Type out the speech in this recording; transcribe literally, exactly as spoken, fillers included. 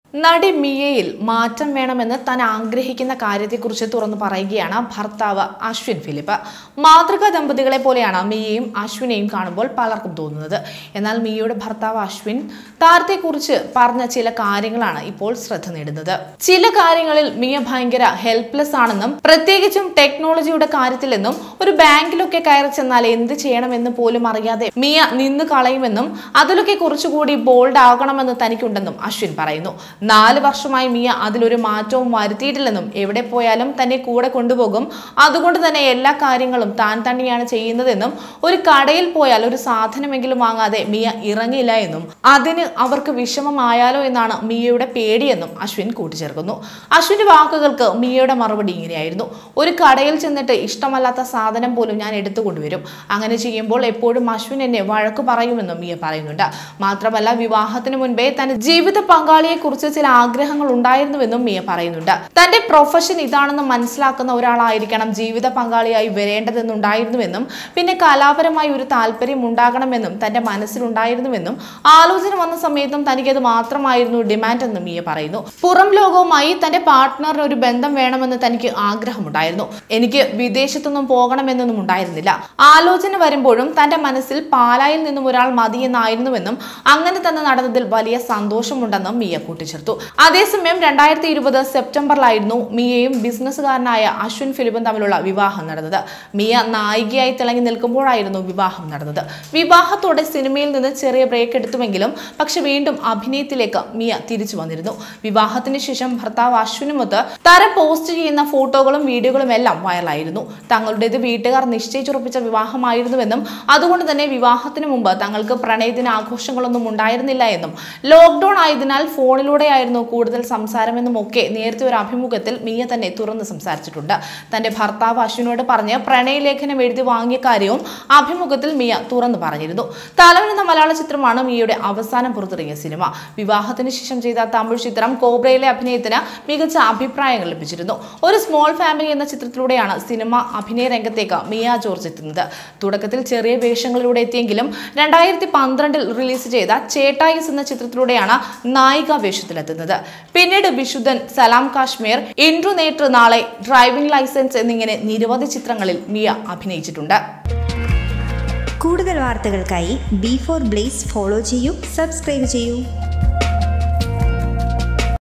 നടി മിയയിൽ മാറ്റം വേണമെന്ന് താൻ ആഗ്രഹിക്കുന്ന കാര്യത്തെക്കുറിച്ച് തുറന്നു പറയുകയാണ് ഭർത്താവ് അശ്വിൻ ഫിലിപ്പ്. മാതൃകാ ദമ്പതികളെ പോലെയാണ് മിയയും അശ്വിനെയും കാണുമ്പോൾ പലർക്കും തോന്നുന്നത്. എന്നാൽ മിയയുടെ ഭർത്താവ് അശ്വിൻ താരത്തെക്കുറിച്ച് പറഞ്ഞ ചില കാര്യങ്ങളാണ് ഇപ്പോൾ ശ്രദ്ധ നേടുന്നത്. ചില കാര്യങ്ങളിൽ മിയ ഭയങ്കര ഹെൽപ്ലെസ് ആണെന്നും പ്രത്യേകിച്ചും ടെക്നോളജിയുടെ കാര്യത്തിലെന്നും ഒരു ബാങ്കിലൊക്കെ കയറി ചെന്നാൽ എന്ത് ചെയ്യണമെന്ന് പോലും അറിയാതെ മിയ നിന്ന് കളയുമെന്നും അതിലൊക്കെ കുറച്ചുകൂടി ബോൾഡ് ആകണമെന്ന് തനിക്കുണ്ടെന്നും അശ്വിൻ പറയുന്നു. നാല് വർഷമായി മിയ അതിലൊരു മാറ്റവും വരുത്തിയിട്ടില്ലെന്നും എവിടെ പോയാലും തന്നെ കൂടെ കൊണ്ടുപോകും, അതുകൊണ്ട് തന്നെ എല്ലാ കാര്യങ്ങളും താൻ തന്നെയാണ് ചെയ്യുന്നതെന്നും ഒരു കടയിൽ പോയാൽ ഒരു സാധനമെങ്കിലും വാങ്ങാതെ മിയ ഇറങ്ങില്ല എന്നും അതിന് അവർക്ക് വിഷമമായാലോ എന്നാണ് മിയയുടെ പേടിയെന്നും അശ്വിൻ കൂട്ടിച്ചേർക്കുന്നു. അശ്വിന്റെ വാക്കുകൾക്ക് മിയയുടെ മറുപടി ഇങ്ങനെയായിരുന്നു: ഒരു കടയിൽ ചെന്നിട്ട് ഇഷ്ടമല്ലാത്ത സാധനം പോലും ഞാൻ എടുത്തുകൊണ്ടുവരും. അങ്ങനെ ചെയ്യുമ്പോൾ എപ്പോഴും അശ്വിൻ എന്നെ വഴക്കു പറയുമെന്നും മിയ പറയുന്നുണ്ട്. മാത്രമല്ല, വിവാഹത്തിന് മുൻപേ തന്റെ ജീവിത പങ്കാളിയെ കുറിച്ച് ചില ആഗ്രഹങ്ങൾ ഉണ്ടായിരുന്നുവെന്നും മിയ പറയുന്നുണ്ട്. തന്റെ പ്രൊഫഷൻ ഇതാണെന്ന് മനസ്സിലാക്കുന്ന ഒരാളായിരിക്കണം ജീവിത പങ്കാളിയായി വരേണ്ടതെന്നുണ്ടായിരുന്നുവെന്നും പിന്നെ കലാപരമായി ഒരു താല്പര്യം ഉണ്ടാകണമെന്നും തന്റെ മനസ്സിലുണ്ടായിരുന്നുവെന്നും ആലോചന വന്ന സമയത്തും തനിക്കത് മാത്രമായിരുന്നു ഡിമാൻഡ് എന്നും മിയ പറയുന്നു. പുറം ലോകവുമായി തന്റെ പാർട്ട്ണറിന് ഒരു ബന്ധം വേണമെന്ന് തനിക്ക് ആഗ്രഹമുണ്ടായിരുന്നു. എനിക്ക് വിദേശത്തൊന്നും പോകണമെന്നൊന്നും ഉണ്ടായിരുന്നില്ല. ആലോചന വരുമ്പോഴും തന്റെ മനസ്സിൽ പാലായിൽ നിന്നും ഒരാൾ മതിയെന്നായിരുന്നുവെന്നും അങ്ങനെ തന്നെ നടന്നതിൽ വലിയ സന്തോഷമുണ്ടെന്നും മിയ കൂട്ടിച്ചേർത്തു. അതേസമയം രണ്ടായിരത്തി ഇരുപത് സെപ്റ്റംബറിലായിരുന്നു മിയയും ബിസിനസ്സുകാരനായ അശ്വിൻ ഫിലിപ്പും തമ്മിലുള്ള വിവാഹം നടന്നത്. മിയ നായികയായി തിളങ്ങി നിൽക്കുമ്പോഴായിരുന്നു വിവാഹം നടന്നത്. വിവാഹത്തോടെ സിനിമയിൽ നിന്ന് ചെറിയ ബ്രേക്ക് എടുത്തുവെങ്കിലും പക്ഷെ വീണ്ടും അഭിനയത്തിലേക്ക് മിയ തിരിച്ചു വന്നിരുന്നു. വിവാഹത്തിന് ശേഷം ഭർത്താവ് അശ്വിനുമൊത്ത് താരം പോസ്റ്റ് ചെയ്യുന്ന ഫോട്ടോകളും വീഡിയോകളും എല്ലാം വൈറലായിരുന്നു. തങ്ങളുടേത് വീട്ടുകാർ നിശ്ചയിച്ചുറപ്പിച്ച വിവാഹമായിരുന്നുവെന്നും അതുകൊണ്ട് തന്നെ വിവാഹത്തിന് മുമ്പ് തങ്ങൾക്ക് പ്രണയദിന ആഘോഷങ്ങളൊന്നും ഉണ്ടായിരുന്നില്ല എന്നും ലോക്ക്ഡൌൺ ആയതിനാൽ ഫോണിലൂടെയായിരുന്നു കൂടുതൽ സംസാരമെന്നും ഒക്കെ നേരത്തെ ഒരു അഭിമുഖത്തിൽ മിയ തന്നെ തുറന്ന് സംസാരിച്ചിട്ടുണ്ട്. തന്റെ ഭർത്താവ് അശ്വിനോട് പറഞ്ഞ് പ്രണയലേഖനം എഴുതി വാങ്ങിയ കാര്യവും അഭിമുഖത്തിൽ മിയ തുറന്നു പറഞ്ഞിരുന്നു. തലവൻ എന്ന മലയാള ചിത്രമാണ് മിയയുടെ അവസാനം പുറത്തിറങ്ങിയ സിനിമ. വിവാഹത്തിന് ശേഷം ചെയ്ത തമിഴ് ചിത്രം കോബ്രയിലെ അഭിനയത്തിന് മികച്ച അഭിപ്രായങ്ങൾ ലഭിച്ചിരുന്നു. ഒരു സ്മോൾ ഫാമിലി എന്ന ചിത്രത്തിലൂടെയാണ് സിനിമ അഭിനയ രംഗത്തേക്ക് മിയ ജോർജ് എത്തുന്നത്. തുടക്കത്തിൽ ചെറിയ വേഷങ്ങളിലൂടെ എത്തിയെങ്കിലും രണ്ടായിരത്തി പന്ത്രണ്ടിൽ റിലീസ് ചെയ്ത ചേട്ടായിസ് എന്ന ചിത്രത്തിലൂടെയാണ് നായിക വേഷത്തിലെത്തുന്നത്. പിന്നീട് വിശുദ്ധൻ, സലാം കാശ്മീർ, ഇൻട്രോ നേട്ടർ നാളെ, ഡ്രൈവിംഗ് ലൈസൻസ് എന്നിങ്ങനെ നിരവധി ചിത്രങ്ങളിൽ മിയ അഭിനയിച്ചിട്ടുണ്ട്. കൂടുതൽ വാർത്തകൾക്കായി ബി ഫോർ ബ്ലേസ് ഫോളോ ചെയ്യൂ, സബ്സ്ക്രൈബ് ചെയ്യൂ.